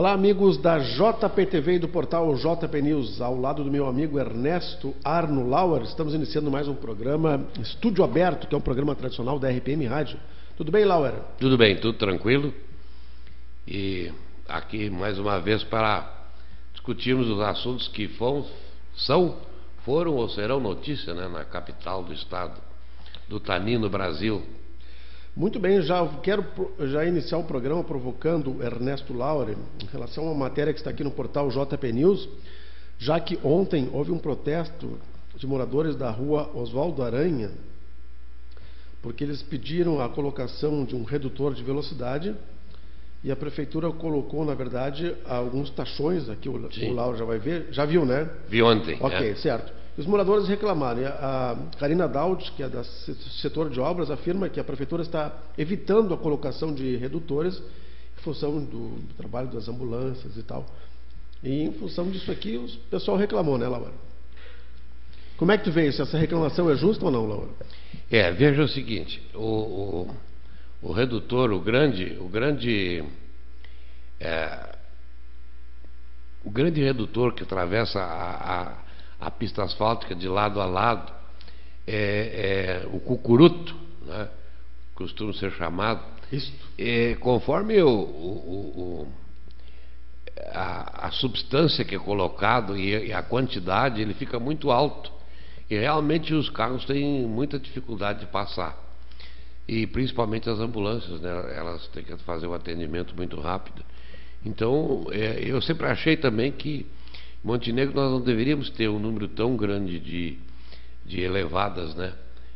Olá, amigos da JPTV e do portal JP News. Ao lado do meu amigo Ernesto Arno Lauer, estamos iniciando mais um programa Estúdio Aberto, que é um programa tradicional da RPM Rádio. Tudo bem, Lauer? Tudo bem, tudo tranquilo. E aqui mais uma vez para discutirmos os assuntos que foram ou serão notícia, né, na capital do estado do Tanino, Brasil. Muito bem, quero iniciar o programa provocando o Ernesto Lauer em relação a uma matéria que está aqui no portal JP News, já que ontem houve um protesto de moradores da rua Oswaldo Aranha, porque eles pediram a colocação de um redutor de velocidade e a prefeitura colocou, na verdade, alguns tachões, aqui o Lauer já vai ver, já viu, né? Vi ontem. Ok, certo. Os moradores reclamaram. A Karina Daut, que é do setor de obras, afirma que a prefeitura está evitando a colocação de redutores em função do trabalho das ambulâncias e tal. E em função disso aqui, o pessoal reclamou, né, Laura? Como é que tu vê isso? Essa reclamação é justa ou não, Laura? Veja o seguinte, o redutor, o grande redutor que atravessa a pista asfáltica de lado a lado, o cucuruto, né, costuma ser chamado. Isso. Conforme a substância que é colocado e a quantidade, ele fica muito alto. E realmente os carros têm muita dificuldade de passar. E principalmente as ambulâncias, né, elas têm que fazer um atendimento muito rápido. Então, eu sempre achei também que Montenegro nós não deveríamos ter um número tão grande de elevadas, né?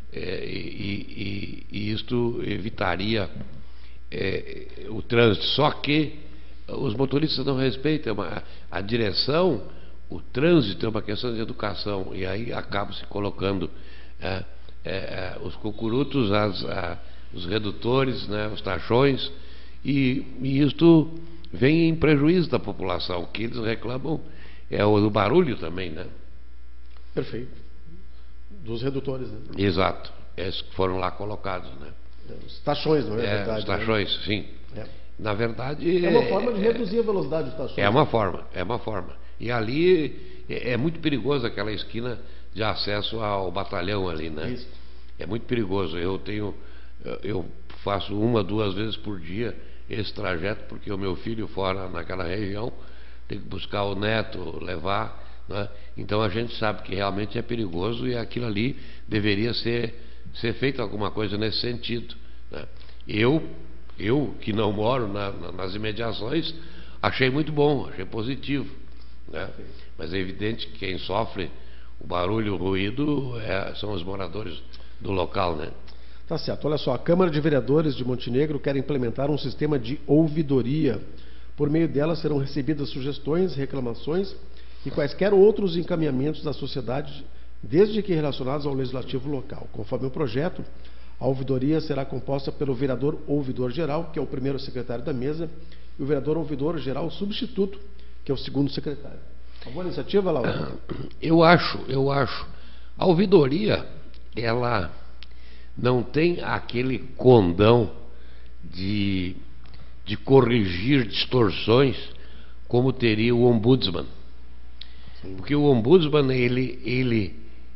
E isto evitaria o trânsito. Só que os motoristas não respeitam a direção, o trânsito é uma questão de educação, e aí acaba se colocando os cucurutos, os redutores, né, os tachões, e isto vem em prejuízo da população. O que eles reclamam é o do barulho também, né? Perfeito. Dos redutores, né? Exato. Esses que foram lá colocados, né? Os tachões, não é verdade? Os tachões, né? Sim. Na verdade... É uma forma de reduzir a velocidade dos tachões. É uma forma. E ali é muito perigoso aquela esquina de acesso ao batalhão ali, né? Isso. É muito perigoso. Eu faço 1, 2 vezes por dia esse trajeto, porque o meu filho fora naquela região tem que buscar o neto, levar, né? Então a gente sabe que realmente é perigoso e aquilo ali deveria ser feito alguma coisa nesse sentido, né? Eu que não moro nas imediações, achei muito bom, achei positivo, né? Mas é evidente que quem sofre o barulho, o ruído são os moradores do local, né? Tá certo. Olha só, a Câmara de Vereadores de Montenegro quer implementar um sistema de ouvidoria. Por meio dela serão recebidas sugestões, reclamações e quaisquer outros encaminhamentos da sociedade, desde que relacionados ao legislativo local. Conforme o projeto, a ouvidoria será composta pelo vereador ouvidor geral, que é o primeiro secretário da mesa, e o vereador ouvidor geral substituto, que é o segundo secretário. Uma boa iniciativa, Laura? Eu acho. A ouvidoria, ela não tem aquele condão de corrigir distorções como teria o ombudsman. Sim. Porque o ombudsman ele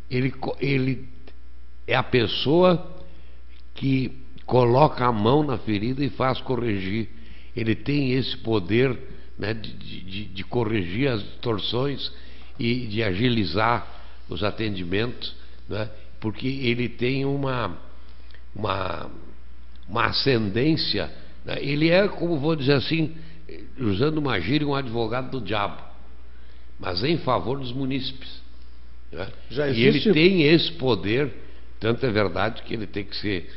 é a pessoa que coloca a mão na ferida e faz corrigir. Ele tem esse poder, né, de corrigir as distorções e de agilizar os atendimentos, né, porque ele tem uma ascendência. Ele é, como vou dizer assim, usando uma gíria, um advogado do diabo, mas em favor dos munícipes, né? E ele tem esse poder, tanto é verdade que ele tem que ser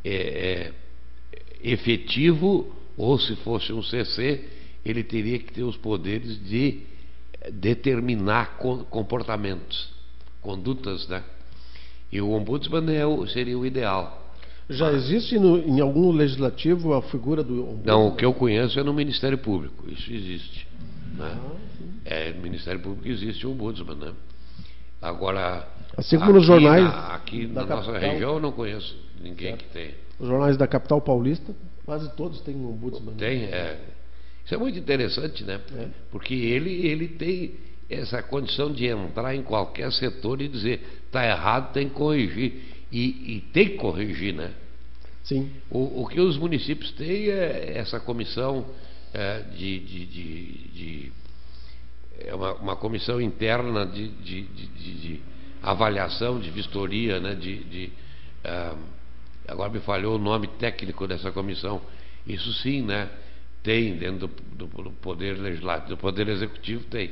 efetivo, ou se fosse um CC, ele teria que ter os poderes de determinar comportamentos, condutas, né? E o ombudsman seria o ideal. Já existe em algum legislativo a figura do ombudsman? Não, o que eu conheço é no Ministério Público. Isso existe, né? No Ministério Público existe o ombudsman, né? Agora, assim como nos jornais aqui na nossa região eu não conheço ninguém que tenha. Os jornais da capital paulista, quase todos têm um ombudsman. Tem, Isso é muito interessante, né? Porque ele tem essa condição de entrar em qualquer setor e dizer, está errado, tem que corrigir. E tem que corrigir, né? Sim. O que os municípios têm é essa comissão é uma comissão interna de avaliação, de vistoria, né? Agora me falhou o nome técnico dessa comissão. Isso sim, né? Tem dentro do Poder Legislativo, do Poder Executivo tem.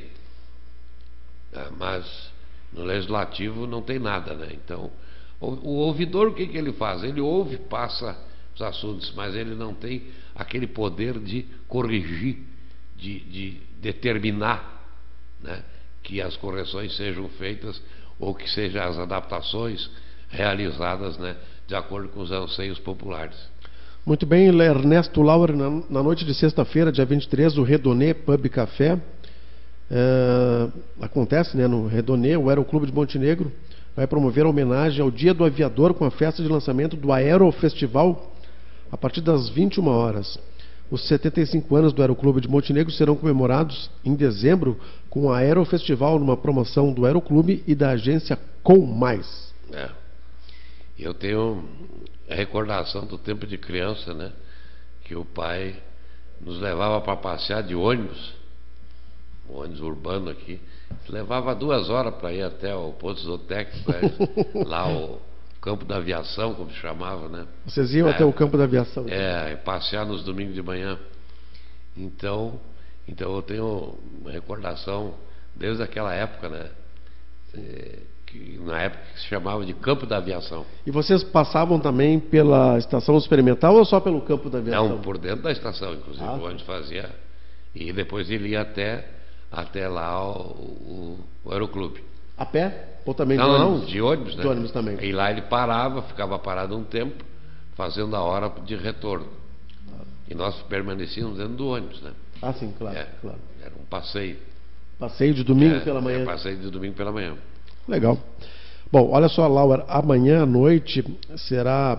Mas no Legislativo não tem nada, né? Então, o ouvidor, o que ele faz? Ele ouve, passa os assuntos, mas ele não tem aquele poder de corrigir, de determinar, né, que as correções sejam feitas ou que sejam as adaptações realizadas, né, de acordo com os anseios populares. Muito bem, Ernesto Lauer, na noite de sexta-feira, dia 23, o Redonê Pub Café, acontece, né, no Redonê, o Aeroclube de Montenegro vai promover a homenagem ao Dia do Aviador com a festa de lançamento do Aerofestival a partir das 21 horas. Os 75 anos do Aeroclube de Montenegro serão comemorados em dezembro com o Aerofestival, numa promoção do Aeroclube e da agência Com Mais. Eu tenho a recordação do tempo de criança, né, que o pai nos levava para passear de ônibus, um ônibus urbano aqui, levava 2 horas para ir até o posto zootécnico, lá o campo da aviação, como se chamava, né? Vocês iam até o campo da aviação? E passear nos domingos de manhã. Então eu tenho uma recordação desde aquela época, né? Na época que se chamava de campo da aviação. E vocês passavam também pela estação experimental ou só pelo campo da aviação? Não, por dentro da estação, inclusive, onde fazia. E depois ele ia até lá o Aeroclube. A pé? Ou também de ônibus, né? De ônibus também. E lá ele parava, ficava parado um tempo, fazendo a hora de retorno. E nós permanecíamos dentro do ônibus, né? Ah, sim, claro. Claro. Era um passeio. Passeio de domingo pela manhã. Passeio de domingo pela manhã. Legal. Bom, olha só, Lauer, amanhã à noite será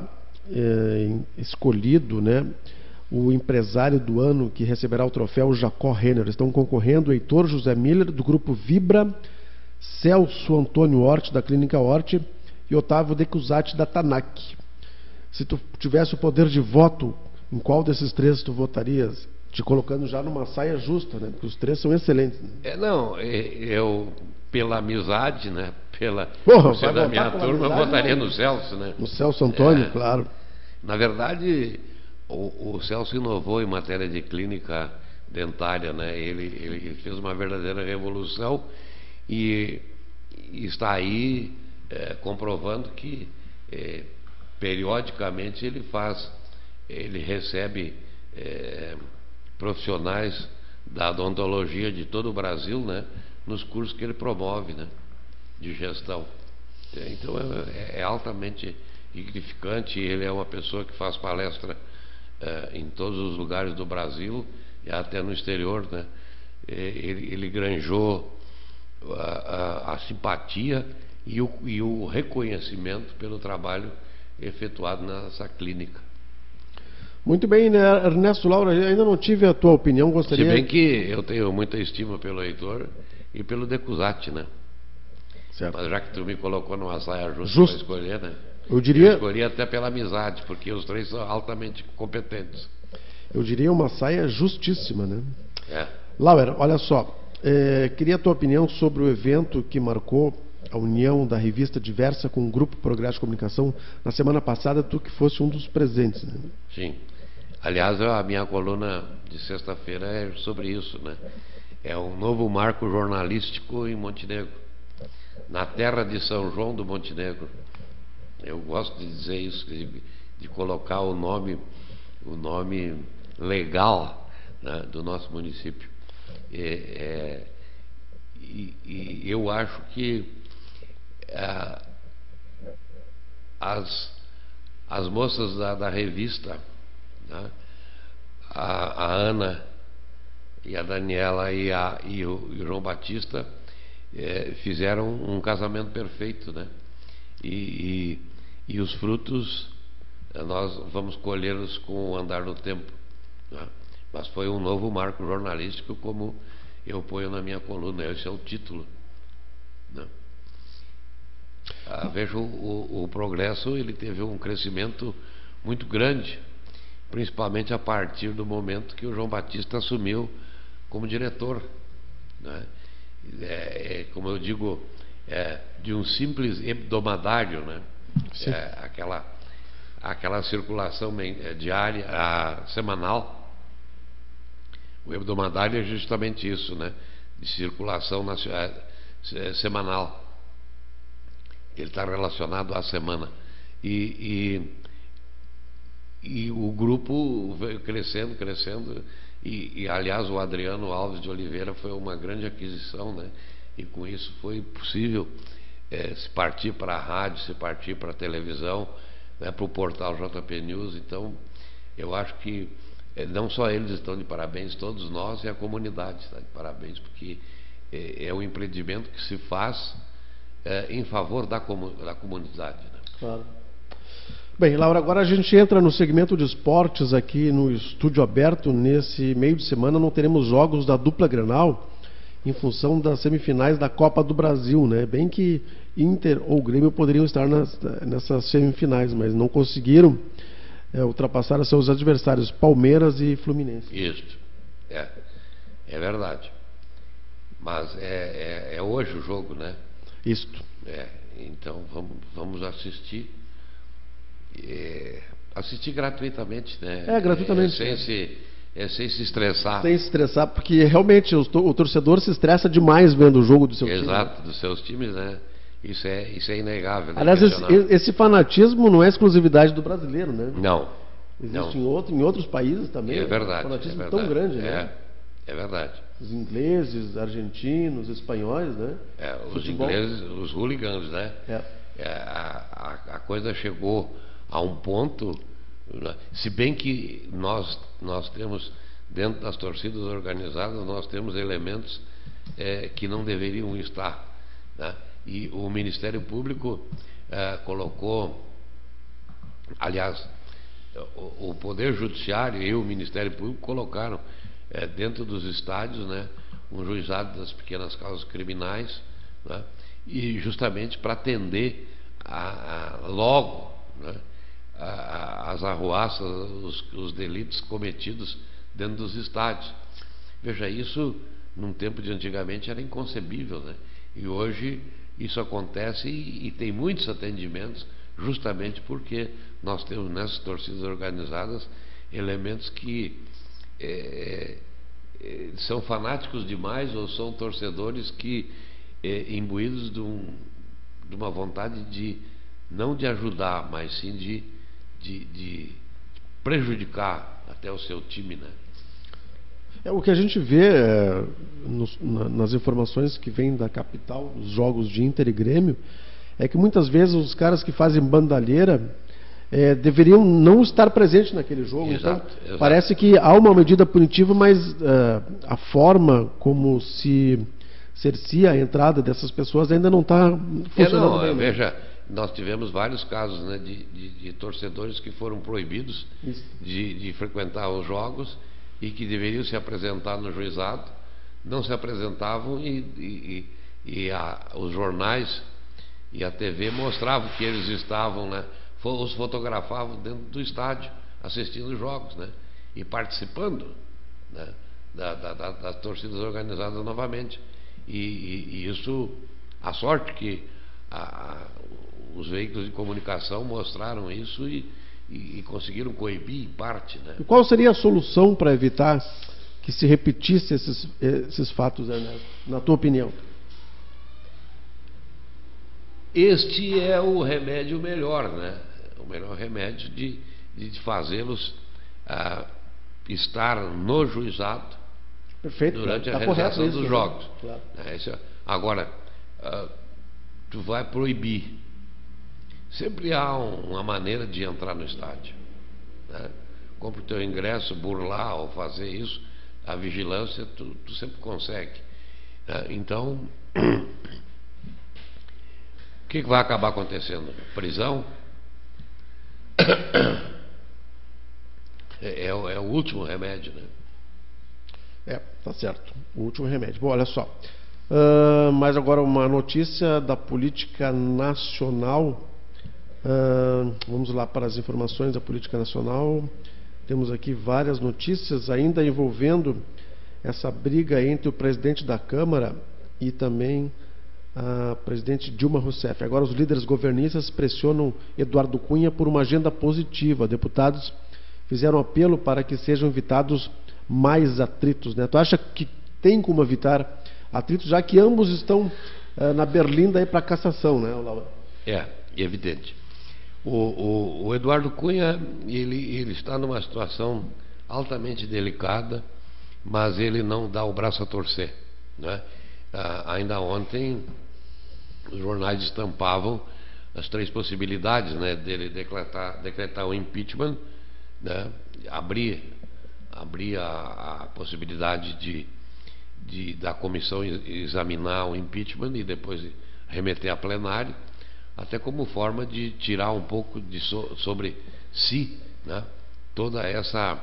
escolhido, né, o empresário do ano que receberá o troféu Jacó Renner. Estão concorrendo Heitor José Miller, do grupo Vibra, Celso Antônio Hort, da Clínica Hort, e Otávio Decusati, da TANAC. Se tu tivesse o poder de voto, em qual desses 3 tu votarias? Te colocando já numa saia justa, né? Porque os 3 são excelentes. Né? Eu, pela amizade, né? Por ser da minha turma, eu votaria no Celso, né? No Celso Antônio, claro. Na verdade, o Celso inovou em matéria de clínica dentária, né? Ele fez uma verdadeira revolução e está aí comprovando que periodicamente ele recebe profissionais da odontologia de todo o Brasil, né, nos cursos que ele promove, né, de gestão. Então é altamente gratificante. Ele é uma pessoa que faz palestra em todos os lugares do Brasil e até no exterior, né. Ele granjou a simpatia e o reconhecimento pelo trabalho efetuado nessa clínica. Muito bem, né, Ernesto Laura, ainda não tive a tua opinião, gostaria... Se bem que eu tenho muita estima pelo Heitor e pelo Decusati, né? Certo. Mas já que tu me colocou numa saia justa para escolher, né? Eu escolhi até pela amizade, porque os 3 são altamente competentes. Eu diria uma saia justíssima, né? Laura, olha só, queria a tua opinião sobre o evento que marcou a união da revista Diversa com o Grupo Progresso de Comunicação. Na semana passada, tu que fosse um dos presentes, né? Sim. Aliás, a minha coluna de sexta-feira é sobre isso, né? É um novo marco jornalístico em Montenegro, na terra de São João do Montenegro. Eu gosto de dizer isso, de colocar o nome legal, né, do nosso município. E eu acho que as moças da revista, né, a Ana e a Daniela e o João Batista fizeram um casamento perfeito, né? E os frutos nós vamos colhê-los com o andar do tempo, né? Mas foi um novo marco jornalístico, como eu ponho na minha coluna, esse é o título, né? Veja, o Progresso, ele teve um crescimento muito grande, principalmente a partir do momento que o João Batista assumiu como diretor, né? Como eu digo, de um simples hebdomadário, né? Aquela circulação diária, semanal. O hebdomadário é justamente isso, né? De circulação semanal. Ele está relacionado à semana. E o grupo veio crescendo, aliás, o Adriano Alves de Oliveira foi uma grande aquisição, né? E com isso foi possível se partir para a rádio, se partir para a televisão, né? Para o portal JP News. Então, eu acho que não só eles estão de parabéns, todos nós e a comunidade está de parabéns, porque é um empreendimento que se faz em favor da comunidade, né? Claro. Bem, Laura, agora a gente entra no segmento de esportes aqui no Estúdio Aberto. Nesse meio de semana não teremos jogos da dupla Grenal em função das semifinais da Copa do Brasil, né? Bem que Inter ou Grêmio poderiam estar nessas semifinais, mas não conseguiram ultrapassar seus adversários, Palmeiras e Fluminense. Isso, é verdade. Mas é hoje o jogo, né? Isto. Então vamos assistir. Assistir gratuitamente, né? Gratuitamente. Sem se estressar. Sem se estressar, porque realmente o torcedor se estressa demais vendo o jogo do seu time. Exato, dos seus times, né? Isso é inegável. Né? Aliás, esse fanatismo não é exclusividade do brasileiro, né? Não. Existe em outros países também. É verdade. Um fanatismo tão grande, né? É verdade. Os ingleses, argentinos, espanhóis, né? Os ingleses, os hooligans, né? A coisa chegou a um ponto, se bem que nós temos, dentro das torcidas organizadas, nós temos elementos que não deveriam estar, né? E o Ministério Público colocou, aliás, o Poder Judiciário e o Ministério Público colocaram dentro dos estádios, né, um juizado das pequenas causas criminais, né, e justamente para atender logo, né, as arruaças, os delitos cometidos dentro dos estádios. Veja, isso num tempo de antigamente era inconcebível, né? E hoje isso acontece e tem muitos atendimentos, justamente porque nós temos nessas torcidas organizadas elementos que são fanáticos demais, ou são torcedores que imbuídos de uma vontade não de ajudar, mas sim de prejudicar até o seu time, né? O que a gente vê nas informações que vêm da capital, os jogos de Inter e Grêmio, é que muitas vezes os caras que fazem bandalheira deveriam não estar presentes naquele jogo. Exato, então, exato. Parece que há uma medida punitiva, mas a forma como se cercia a entrada dessas pessoas ainda não está funcionando bem. Veja, nós tivemos vários casos, né, de torcedores que foram proibidos de frequentar os jogos e que deveriam se apresentar no juizado, não se apresentavam os jornais e a TV mostravam que eles estavam, né, os fotografavam dentro do estádio, assistindo os jogos, né, e participando, né, das torcidas organizadas novamente. E isso, a sorte que os veículos de comunicação mostraram isso e conseguiram coibir em parte, né? E qual seria a solução para evitar que se repetisse esses fatos, na tua opinião? Este é o remédio melhor, né? O melhor remédio de fazê-los estar no juizado. Perfeito, durante a realização dos jogos. Claro. Agora, tu vai proibir. Sempre há uma maneira de entrar no estádio, né? Compra o teu ingresso, burlar ou fazer isso, a vigilância tu sempre consegue. Então, o que vai acabar acontecendo? Prisão? É o último remédio, né? Tá certo. O último remédio. Bom, olha só. Mas agora uma notícia da política nacional. Vamos lá para as informações da política nacional. Temos aqui várias notícias ainda envolvendo essa briga entre o presidente da Câmara e também a presidente Dilma Rousseff. Agora os líderes governistas pressionam Eduardo Cunha por uma agenda positiva. Deputados fizeram apelo para que sejam evitados mais atritos, né? Tu acha que tem como evitar atritos, já que ambos estão na berlinda para cassação, né, Laura? Evidente. O Eduardo Cunha, ele está numa situação altamente delicada, mas ele não dá o braço a torcer, né? Ainda ontem os jornais estampavam as 3 possibilidades, né, dele decretar o impeachment, né, abrir a possibilidade da comissão examinar o impeachment e depois remeter a plenário, até como forma de tirar um pouco sobre si, né, toda essa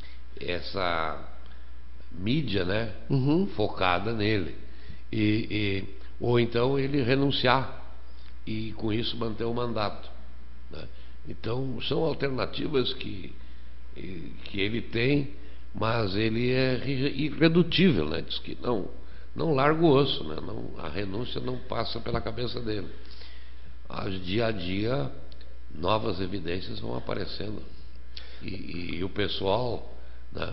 mídia, né, focada nele, ou então ele renunciar e com isso manter o mandato, né? Então são alternativas que ele tem, mas ele é irredutível, né? Diz que não larga o osso, né? A renúncia não passa pela cabeça dele. Dia a dia novas evidências vão aparecendo e o pessoal, né,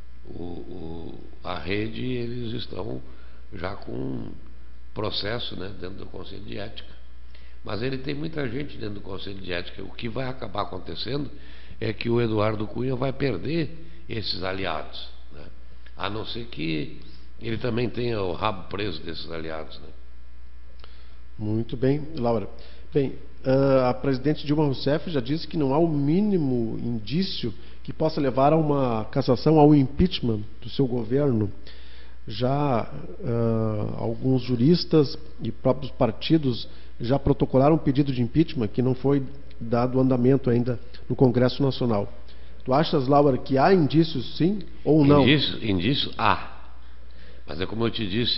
a rede, eles estão já com um processo, né, dentro do Conselho de Ética, mas ele tem muita gente dentro do Conselho de Ética. O que vai acabar acontecendo é que o Eduardo Cunha vai perder esses aliados, né, a não ser que ele também tenha o rabo preso desses aliados, né? Muito bem, Laura. Bem, a presidente Dilma Rousseff já disse que não há o mínimo indício que possa levar a uma cassação, ao impeachment do seu governo. Já alguns juristas e próprios partidos já protocolaram um pedido de impeachment que não foi dado andamento ainda no Congresso Nacional. Tu achas, Laura, que há indícios sim ou não? Indícios há. Mas é como eu te disse,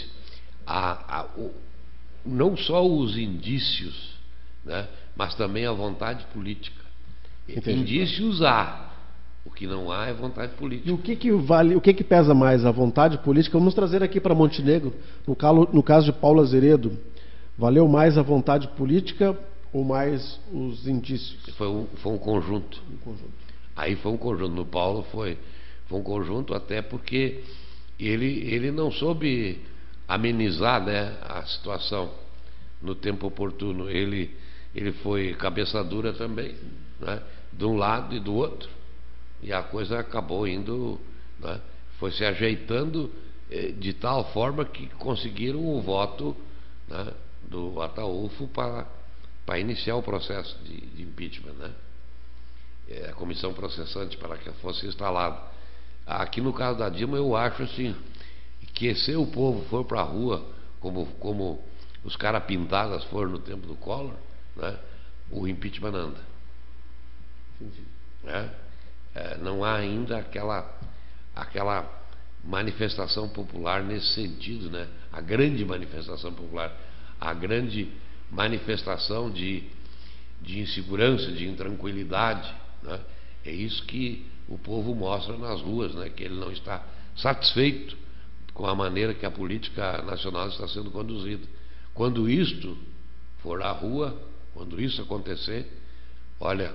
não só os indícios, né, mas também a vontade política. Entendi. Indícios há. O que não há é vontade política. E o que pesa mais, a vontade política? Vamos trazer aqui para Montenegro, no caso de Paulo Azeredo, valeu mais a vontade política ou mais os indícios? Foi um conjunto. Aí foi um conjunto. No Paulo foi um conjunto, até porque ele não soube amenizar, né, a situação no tempo oportuno. Ele foi cabeça dura também, né, de um lado e do outro. E a coisa acabou indo, né, foi se ajeitando de tal forma que conseguiram o voto, né, do Ataúfo para iniciar o processo de impeachment, né? A comissão processante para que fosse instalada. Aqui no caso da Dilma, eu acho assim, que se o povo for para a rua, como os caras pintadas foram no tempo do Collor, né, o impeachment anda. Né? Não há ainda aquela manifestação popular nesse sentido, né? A grande manifestação popular, a grande manifestação de insegurança, de intranquilidade, né? É isso que o povo mostra nas ruas, né? Que ele não está satisfeito com a maneira que a política nacional está sendo conduzida. Quando isto for à rua, quando isso acontecer, olha,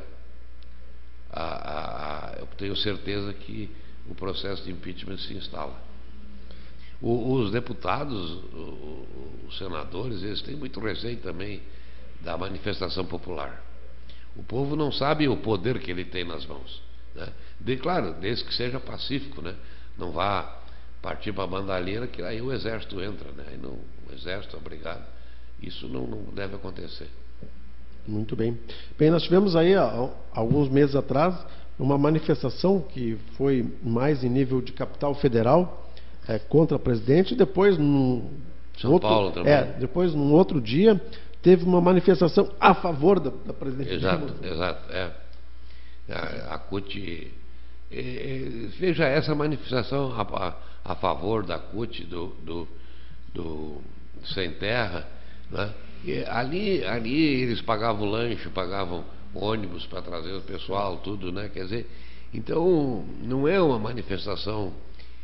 eu tenho certeza que o processo de impeachment se instala. Os deputados, os senadores, eles têm muito receio também da manifestação popular. O povo não sabe o poder que ele tem nas mãos, né? Claro, desde que seja pacífico, né? Não vá partir para a bandalheira, que aí o exército entra, né? Aí o exército, a brigada, isso não deve acontecer. Muito bem. Bem, nós tivemos aí, alguns meses atrás, uma manifestação que foi mais em nível de capital federal, contra o presidente, e depois São Paulo também. Depois, num outro dia, teve uma manifestação a favor da presidente. Exato. A CUT veja essa manifestação a favor da CUT, do Sem Terra, né? Ali eles pagavam lanche, pagavam ônibus para trazer o pessoal, tudo, né? Quer dizer, então não é uma manifestação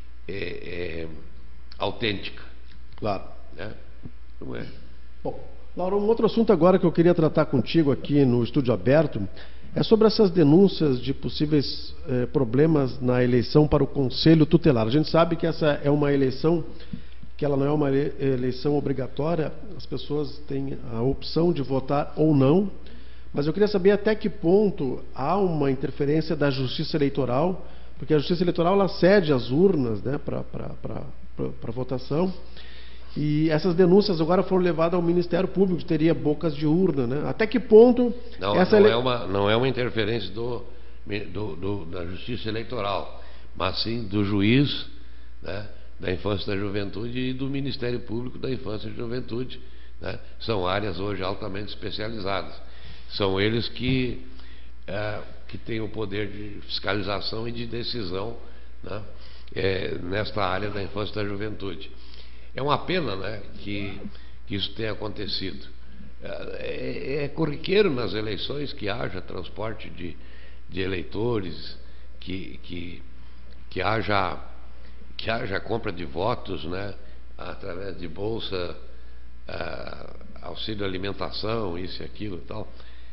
autêntica. Claro. Né? Não é. Bom, Laura, um outro assunto agora que eu queria tratar contigo aqui no Estúdio Aberto é sobre essas denúncias de possíveis problemas na eleição para o Conselho Tutelar. A gente sabe que essa é uma eleição que ela não é uma eleição obrigatória, as pessoas têm a opção de votar ou não, mas eu queria saber até que ponto há uma interferência da Justiça Eleitoral, porque a Justiça Eleitoral ela cede as urnas, né, para votação, e essas denúncias agora foram levadas ao Ministério Público, que teria bocas de urna, né? Até que ponto não é uma interferência da Justiça Eleitoral, mas sim do juiz, né, da Infância e da Juventude e do Ministério Público da Infância e Juventude, né? São áreas hoje altamente especializadas. São eles que têm o poder de fiscalização e de decisão, né, nesta área da infância e da juventude. É uma pena, né, que isso tenha acontecido. É corriqueiro nas eleições que haja transporte de eleitores, que haja compra de votos, né, através de bolsa, auxílio alimentação, isso e aquilo e tal.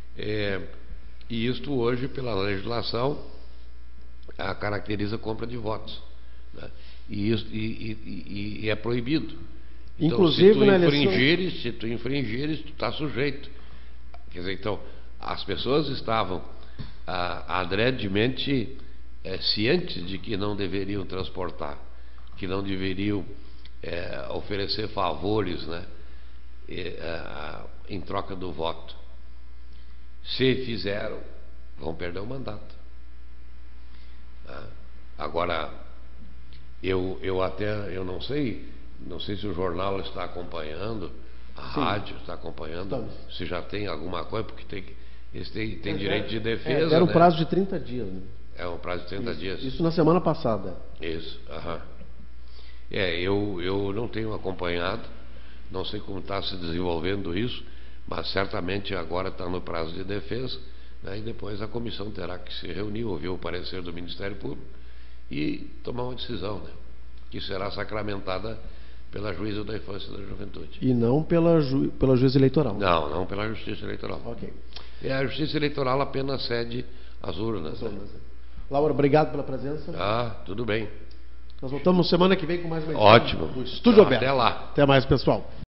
E isto hoje, pela legislação, caracteriza compra de votos, né? E é proibido. Então, inclusive, se tu infringires, tu está sujeito. Quer dizer, então, as pessoas estavam adredemente cientes de que não deveriam transportar, que não deveriam oferecer favores, né, em troca do voto. Se fizeram, vão perder o mandato. Agora, eu não sei se o jornal está acompanhando, a rádio está acompanhando, se já tem alguma coisa, porque eles têm direito de defesa. Era um né? prazo de 30 dias. Né? É um prazo de 30 dias. Isso na semana passada. Isso, aham. Eu não tenho acompanhado, não sei como está se desenvolvendo isso, mas certamente agora está no prazo de defesa, né, e depois a comissão terá que se reunir, ouvir o parecer do Ministério Público e tomar uma decisão, né, que será sacramentada pela juíza da Infância e da Juventude. E não pela juíza eleitoral? Não pela Justiça Eleitoral. Ok. A Justiça Eleitoral apenas cede as urnas. Né? Laura, obrigado pela presença. Tudo bem. Nós voltamos semana que vem com mais uma Ótimo. Estúdio Aberto. Até lá. Até mais, pessoal.